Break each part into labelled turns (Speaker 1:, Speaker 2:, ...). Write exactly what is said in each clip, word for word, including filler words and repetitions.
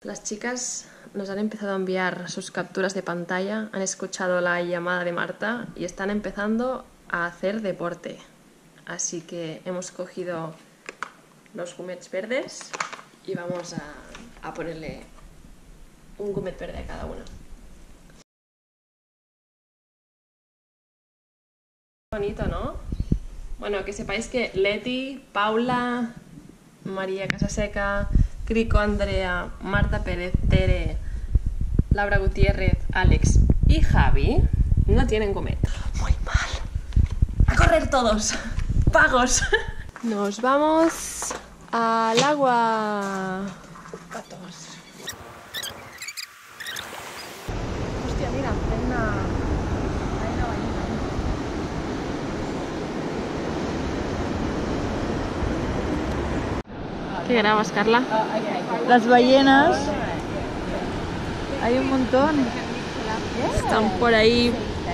Speaker 1: Las chicas nos han empezado a enviar sus capturas de pantalla, han escuchado la llamada de Marta y están empezando a hacer deporte. Así que hemos cogido los gumets verdes y vamos a, a ponerle un gumet verde a cada uno. Bonito, ¿no? Bueno, que sepáis que Leti, Paula, María Casaseca, Crico Andrea, Marta Pérez, Tere, Laura Gutiérrez, Alex y Javi no tienen gumet. Muy mal. ¡A correr todos! ¡Pagos! Nos vamos al agua. Patos. Hostia, mira, hay una... hay una ballena. ¿Qué grabas, Carla?
Speaker 2: Las ballenas. Hay un montón.
Speaker 1: Están por ahí.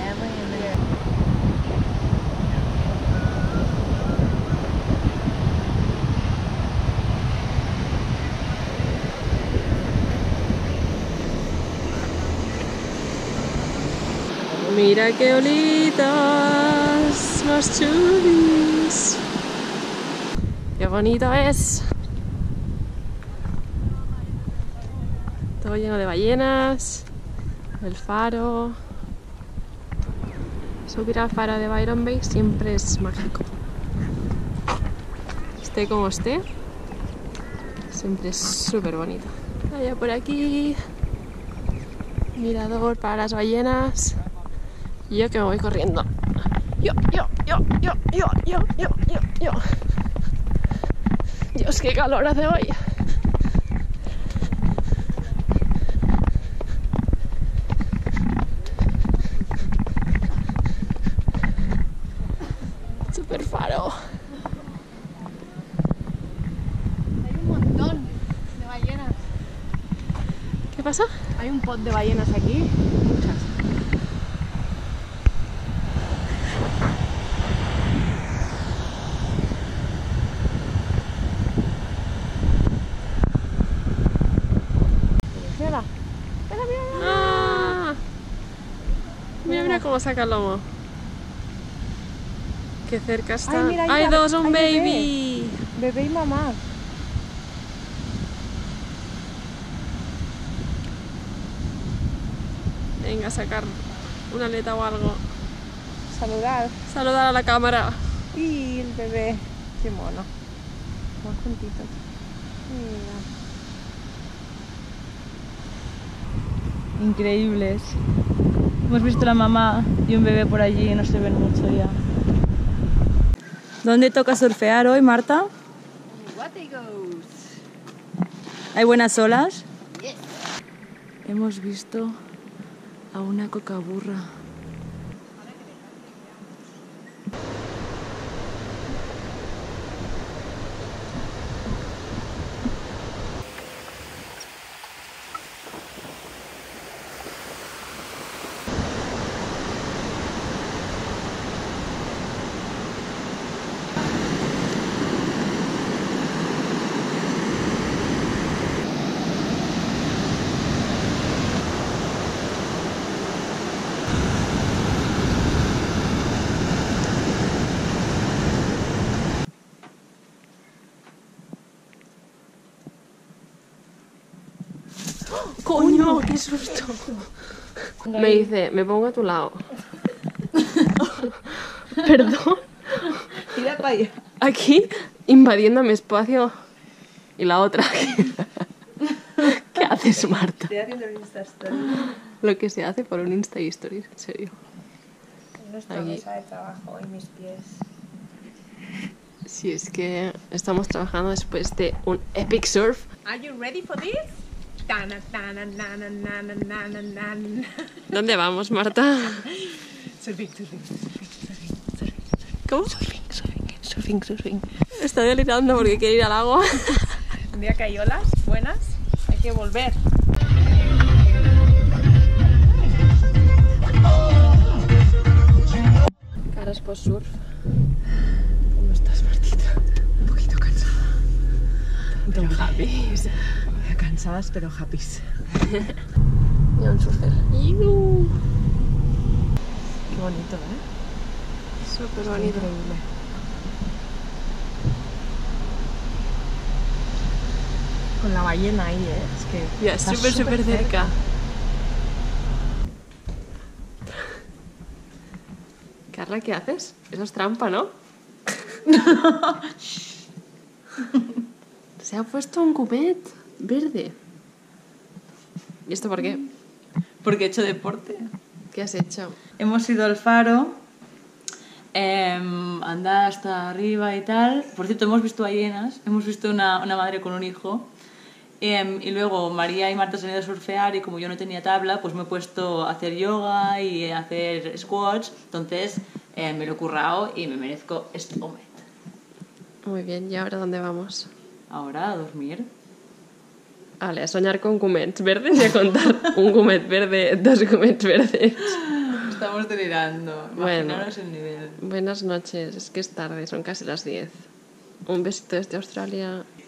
Speaker 1: Mira qué olitas, más chulis. Qué bonito es. Todo lleno de ballenas. El faro. Subir al faro de Byron Bay siempre es mágico. Esté como esté, siempre es súper bonito. Allá por aquí, mirador para las ballenas. Y yo que me voy corriendo. Yo, yo, yo, yo, yo, yo, yo, yo, yo. Dios, qué calor hace hoy. Super faro.
Speaker 2: Hay un montón de ballenas.
Speaker 1: ¿Qué pasa?
Speaker 2: Hay un pot de ballenas aquí. Muchas. Mira, mira, mira.
Speaker 1: ¡Ah! Mira, mira cómo saca el lomo. Qué cerca está.
Speaker 2: Ay, mira, ahí
Speaker 1: ¡Hay
Speaker 2: va-
Speaker 1: dos! ¡Un
Speaker 2: hay bebé.
Speaker 1: baby!
Speaker 2: Bebé y mamá.
Speaker 1: Venga, a sacar una aleta o algo.
Speaker 2: Saludar.
Speaker 1: Saludar a la cámara.
Speaker 2: Y el bebé. Qué mono. Van juntitos. Mira. Increíbles. Hemos visto la mamá y un bebé por allí y no se ven mucho ya. ¿Dónde toca surfear hoy, Marta? ¿Hay buenas olas?
Speaker 3: Yes.
Speaker 1: Hemos visto a una cocaburra. ¡Coño! ¡Qué susto! Me dice, me pongo a tu lado. Perdón.
Speaker 2: Tira para allá.
Speaker 1: Aquí, invadiendo mi espacio. Y la otra aquí. ¿Qué haces, Marta?
Speaker 2: Estoy haciendo un Insta Story.
Speaker 1: Lo que se hace por un Insta Stories, en serio.
Speaker 2: Nuestra
Speaker 1: Aquí.
Speaker 2: mesa de trabajo y mis pies.
Speaker 1: Si es que estamos trabajando después de un epic surf.
Speaker 3: Are you ready for this? Tana, tana, nana, nana, nana, nana.
Speaker 1: ¿Dónde vamos, Marta?
Speaker 3: Surfing, surfing, surfing, surfing, surfing.
Speaker 1: ¿Cómo?
Speaker 3: Surfing, surfing, surfing, surfing.
Speaker 1: Está delirando porque quiere ir al agua.
Speaker 3: Un día que hay olas buenas, hay que volver.
Speaker 1: Caras post surf. ¿Cómo estás, Martita?
Speaker 3: Un poquito cansada.
Speaker 1: Pero Javi.
Speaker 3: Voy a Cansadas pero happys.
Speaker 1: Mira un surfer. ¡Iu!
Speaker 3: Qué bonito, ¿eh?
Speaker 1: Súper bonito.
Speaker 3: Increíble. Con la ballena ahí, ¿eh? Es que
Speaker 1: Ya,
Speaker 3: está
Speaker 1: súper, súper cerca. Carla, ¿qué haces? Eso es trampa, ¿no? Se ha puesto un cumet verde. ¿Y esto por qué?
Speaker 2: Porque he hecho deporte.
Speaker 1: ¿Qué has hecho?
Speaker 2: Hemos ido al faro, eh, andar hasta arriba y tal. Por cierto, hemos visto ballenas, hemos visto una, una madre con un hijo. Eh, y luego María y Marta se han ido a surfear y como yo no tenía tabla, pues me he puesto a hacer yoga y a hacer squats. Entonces eh, me lo he currado y me merezco este moment.
Speaker 1: Muy bien, ¿y ahora dónde vamos?
Speaker 2: Ahora a dormir.
Speaker 1: Vale, a soñar con cumets verdes y a contar un cumet verde, dos cumets verdes.
Speaker 2: Estamos delirando.
Speaker 1: Bueno.
Speaker 2: Imaginaros el nivel.
Speaker 1: Buenas noches, es que es tarde, son casi las diez. Un besito desde Australia.